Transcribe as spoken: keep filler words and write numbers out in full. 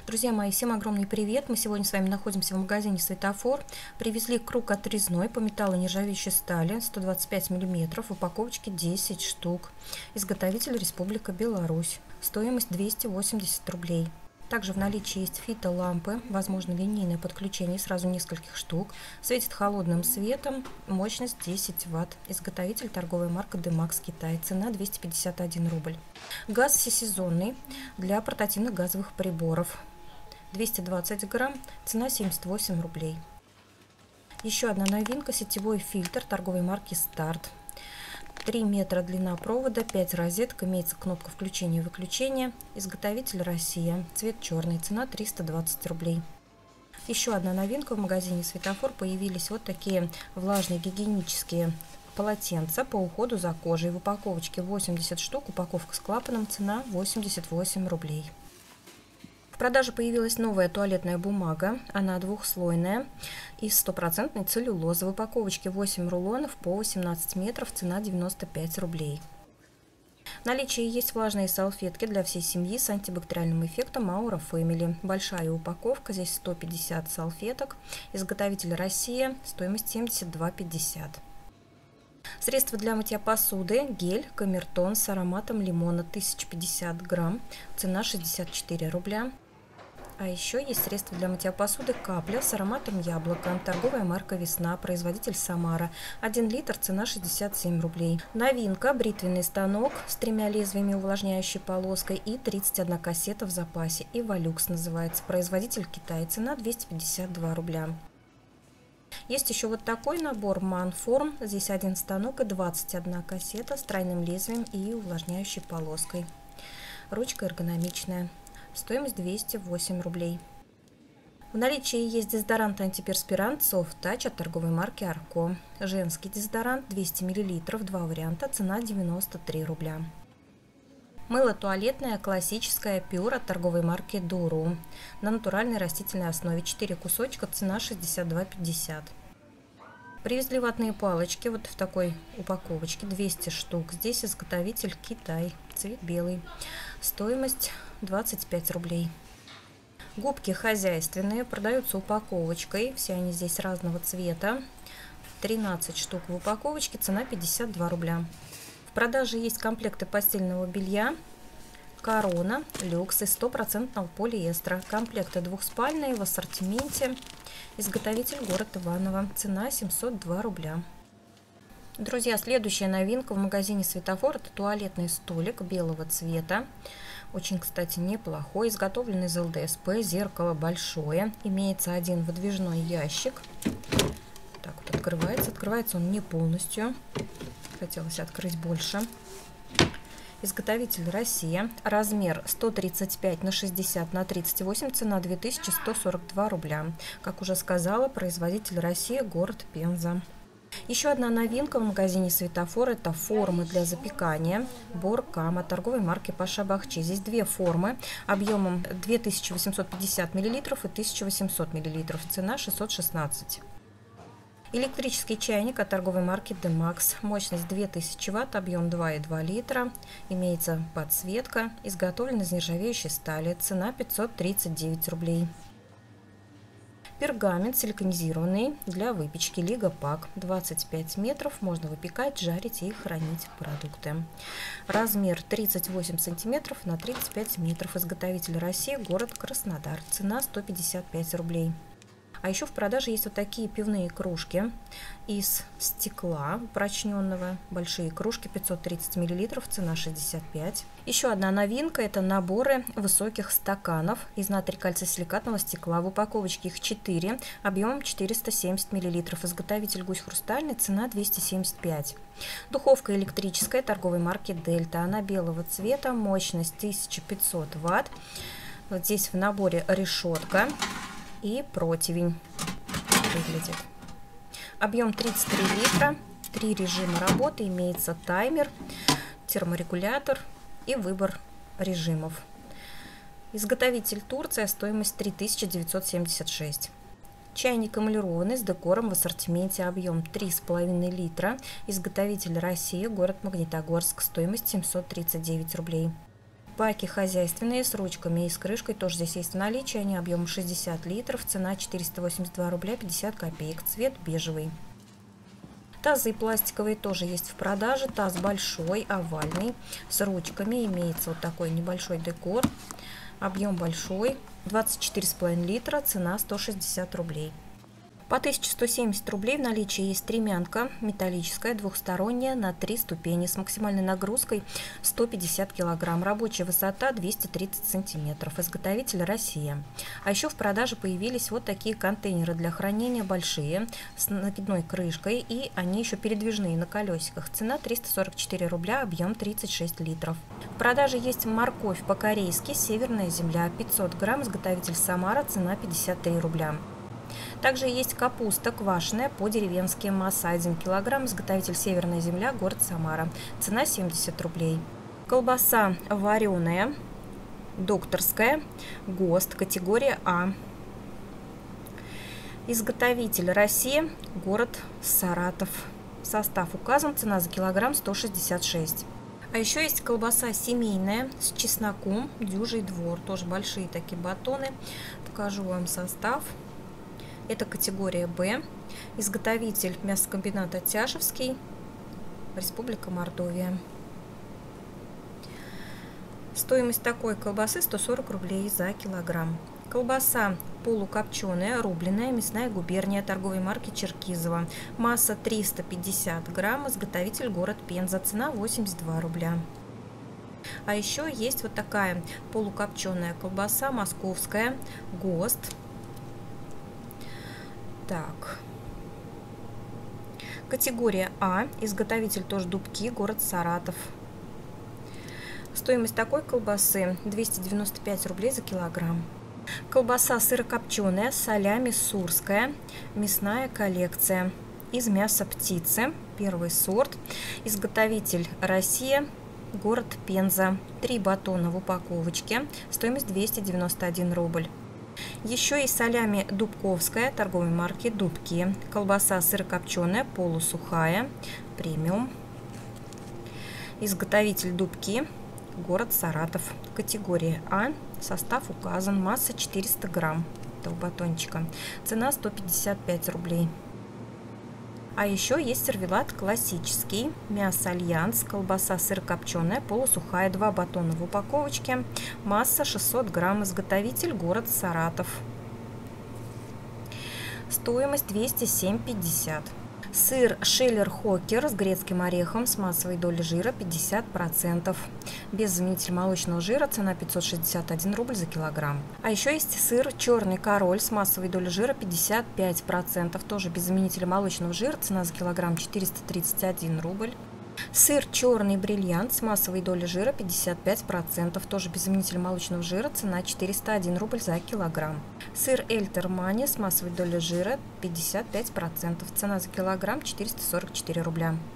Друзья мои, всем огромный привет! Мы сегодня с вами находимся в магазине «Светофор». Привезли круг отрезной по металлонержавеющей стали сто двадцать пять миллиметров, в упаковочке десять штук. Изготовитель Республика Беларусь. Стоимость двести восемьдесят рублей. Также в наличии есть фитолампы, возможно линейное подключение сразу нескольких штук. Светит холодным светом, мощность десять ватт. Изготовитель торговая марка Demaks Китай. Цена двести пятьдесят один рубль. Газ всесезонный для портативных газовых приборов. двести двадцать грамм, цена семьдесят восемь рублей. Еще одна новинка, сетевой фильтр торговой марки Старт. три метра длина провода, пять розеток, имеется кнопка включения и выключения. Изготовитель Россия, цвет черный, цена триста двадцать рублей. Еще одна новинка в магазине «Светофор». Появились вот такие влажные гигиенические полотенца по уходу за кожей. В упаковочке восемьдесят штук, упаковка с клапаном, цена восемьдесят восемь рублей. В продаже появилась новая туалетная бумага, она двухслойная, из стопроцентной целлюлозы. В упаковочке восемь рулонов по восемнадцать метров, цена девяносто пять рублей. В наличии есть влажные салфетки для всей семьи с антибактериальным эффектом Aura Family. Большая упаковка, здесь сто пятьдесят салфеток. Изготовитель Россия, стоимость семьдесят два пятьдесят. Средство для мытья посуды, гель Камертон с ароматом лимона, тысяча пятьдесят грамм, цена шестьдесят четыре рубля. А еще есть средство для мытья посуды Капля с ароматом яблока, торговая марка Весна, производитель Самара, один литр, цена шестьдесят семь рублей. Новинка, бритвенный станок с тремя лезвиями увлажняющей полоской и тридцать одна кассета в запасе, Эволюкс называется, производитель Китай, цена двести пятьдесят два рубля. Есть еще вот такой набор Манформ, здесь один станок и двадцать одна кассета с тройным лезвием и увлажняющей полоской. Ручка эргономичная. Стоимость двести восемь рублей. В наличии есть дезодорант антиперспирант Soft Touch от торговой марки Арко. Женский дезодорант двести миллилитров, два варианта, цена девяносто три рубля. Мыло туалетное классическое Pure от торговой марки Duru. На натуральной растительной основе, четыре кусочка, цена шестьдесят два пятьдесят. Привезли ватные палочки вот в такой упаковочке, двести штук. Здесь изготовитель Китай, цвет белый. Стоимость двадцать пять рублей. Губки хозяйственные, продаются упаковочкой. Все они здесь разного цвета. тринадцать штук в упаковочке, цена пятьдесят два рубля. В продаже есть комплекты постельного белья Корона Люкс из стопроцентного полиэстера. Комплекты двухспальные в ассортименте. Изготовитель город Иваново. Цена семьсот два рубля. Друзья, следующая новинка в магазине «Светофор» — это туалетный столик белого цвета. Очень, кстати, неплохой. Изготовлен из эл дэ эс пэ. Зеркало большое. Имеется один выдвижной ящик. Так вот открывается. Открывается он не полностью. Хотелось открыть больше. Изготовитель Россия. Размер сто тридцать пять на шестьдесят на тридцать восемь. Цена две тысячи сто сорок два рубля. Как уже сказала, производитель Россия, город Пенза. Еще одна новинка в магазине «Светофор» — это формы для запекания Боркам от торговой марки Паша Бахчи. Здесь две формы объемом две тысячи восемьсот пятьдесят миллилитров и тысяча восемьсот миллилитров. Цена шестьсот шестнадцать. Электрический чайник от торговой марки Demaks. Мощность две тысячи ватт, объем два и два литра. Имеется подсветка. Изготовлен из нержавеющей стали. Цена пятьсот тридцать девять рублей. Пергамент силиконизированный для выпечки Лига Пак. двадцать пять метров. Можно выпекать, жарить и хранить продукты. Размер тридцать восемь сантиметров на тридцать пять метров. Изготовитель России, город Краснодар. Цена сто пятьдесят пять рублей. А еще в продаже есть вот такие пивные кружки из стекла упрочненного. Большие кружки, пятьсот тридцать миллилитров, цена шестьдесят пять. Еще одна новинка — это наборы высоких стаканов из натрий-кальций-силикатного стекла. В упаковочке их четыре, объемом четыреста семьдесят миллилитров. Изготовитель Гусь Хрустальный, цена двести семьдесят пять. Духовка электрическая торговой марки Дельта. Она белого цвета, мощность тысяча пятьсот ватт. Вот здесь в наборе решетка и противень выглядит. Объем тридцать три литра, три режима работы, имеется таймер, терморегулятор и выбор режимов. Изготовитель Турция, стоимость три тысячи девятьсот семьдесят шесть. Чайник эмалированный с декором в ассортименте, объем три с половиной литра. Изготовитель Россия, город Магнитогорск, стоимость семьсот тридцать девять рублей. Баки хозяйственные с ручками и с крышкой тоже здесь есть в наличии. Они объемом шестьдесят литров. Цена четыреста восемьдесят два рубля пятьдесят копеек. Цвет бежевый. Тазы пластиковые тоже есть в продаже. Таз большой, овальный, с ручками. Имеется вот такой небольшой декор. Объем большой. двадцать четыре с половиной литра. Цена сто шестьдесят рублей. По тысяче сто семьдесят рублей в наличии есть стремянка металлическая, двухсторонняя, на три ступени, с максимальной нагрузкой сто пятьдесят килограмм. Рабочая высота двести тридцать сантиметров. Изготовитель Россия. А еще в продаже появились вот такие контейнеры для хранения, большие, с накидной крышкой, и они еще передвижные на колесиках. Цена триста сорок четыре рубля, объем тридцать шесть литров. В продаже есть морковь по-корейски, северная земля, пятьсот грамм, изготовитель Самара, цена пятьдесят три рубля. Также есть капуста квашеная по-деревенски, масса один килограмм, изготовитель Северная земля, город Самара, цена семьдесят рублей. Колбаса вареная, докторская, ГОСТ, категория А. Изготовитель Россия, город Саратов. Состав указан, цена за килограмм сто шестьдесят шесть. А еще есть колбаса семейная с чесноком, дюжий двор, тоже большие такие батоны. Покажу вам состав. Это категория Б. Изготовитель мясокомбината Тяшевский, Республика Мордовия. Стоимость такой колбасы сто сорок рублей за килограмм. Колбаса полукопченая, рубленая, мясная губерния, торговой марки Черкизово. Масса триста пятьдесят грамм, изготовитель город Пенза, цена восемьдесят два рубля. А еще есть вот такая полукопченая колбаса московская, ГОСТ. Так. Категория А, изготовитель тоже Дубки, город Саратов. Стоимость такой колбасы двести девяносто пять рублей за килограмм. Колбаса сырокопченая, солями сурская, мясная коллекция. Из мяса птицы, первый сорт. Изготовитель Россия, город Пенза. Три батона в упаковочке. Стоимость двести девяносто один рубль. Еще есть солями дубковская, торговой марки Дубки. Колбаса сырокопченая, полусухая, премиум. Изготовитель Дубки, город Саратов. Категория А. Состав указан. Масса четыреста грамм этого батончика. Цена сто пятьдесят пять рублей. А еще есть сервелат классический, мясо Альянс, колбаса сырокопченая, полусухая, два батона в упаковочке, масса шестьсот грамм, изготовитель город Саратов. Стоимость двести семь пятьдесят. Сыр Шеллер-Хокер с грецким орехом с массовой долей жира пятьдесят процентов. Без заменителя молочного жира, цена пятьсот шестьдесят один рубль за килограмм. А еще есть сыр Черный Король с массовой долей жира пятьдесят пять процентов. Тоже без заменителя молочного жира, цена за килограмм четыреста тридцать один рубль. Сыр Черный Бриллиант с массовой долей жира пятьдесят пять процентов. Тоже без заменителя молочного жира, цена четыреста один рубль за килограмм. Сыр Эльтермани с массовой долей жира пятьдесят пять процентов. Цена за килограмм четыреста сорок четыре рубля.